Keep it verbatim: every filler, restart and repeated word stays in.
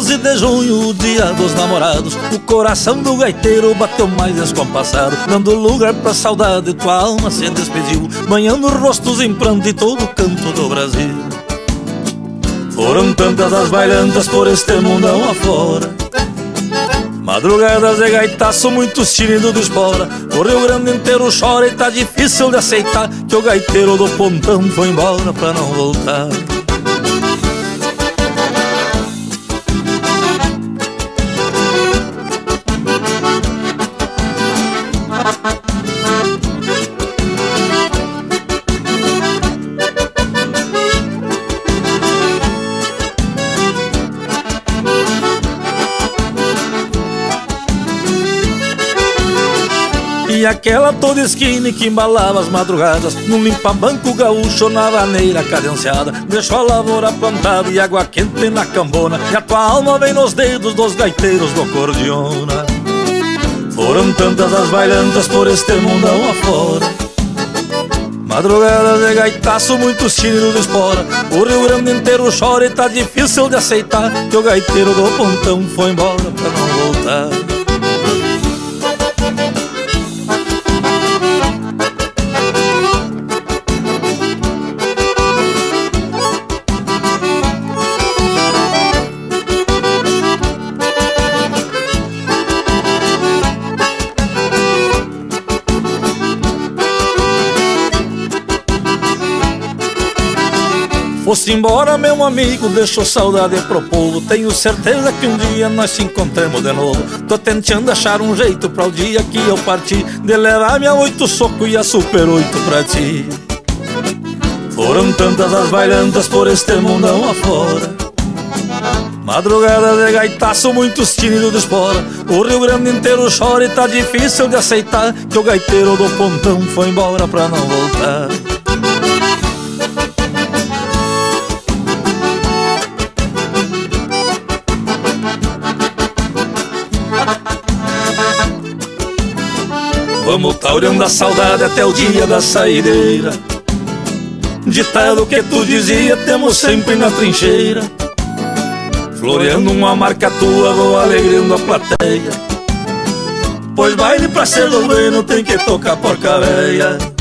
doze de junho, o dia dos namorados, o coração do gaiteiro bateu mais descompassado, dando lugar pra saudade, tua alma se despediu, banhando rostos em pranto e todo o canto do Brasil. Foram tantas as bailantas por este mundão afora, madrugadas de gaitaço, muitos tinindo de espora. O Rio Grande inteiro chora e tá difícil de aceitar que o gaiteiro do pontão foi embora pra não voltar. E aquela toda esquina que embalava as madrugadas, num limpa-banco gaúcho na vaneira cadenciada, deixou a lavoura plantada e água quente na cambona, e a tua alma vem nos dedos dos gaiteiros do cordiona. Foram tantas as bailantas por este mundão afora, madrugadas de gaitaço, muitos tinidos de espora. O Rio Grande inteiro chora e tá difícil de aceitar que o gaiteiro do pontão foi embora pra não voltar. Fosse embora meu amigo, deixou saudade pro povo, tenho certeza que um dia nós se encontremos de novo. Tô tentando achar um jeito pra o dia que eu parti, de levar minha oito soco e a super oito pra ti. Foram tantas as bailantas por este mundão afora, madrugada de gaitaço, muitos tinidos de espora. O Rio Grande inteiro chora e tá difícil de aceitar que o gaiteiro do pontão foi embora pra não voltar. Vamos taurando a saudade até o dia da saideira, ditado que tu dizia, temos sempre na trincheira. Floreando uma marca tua, vou alegrando a plateia, pois baile pra ser do bueno tem que tocar porca véia.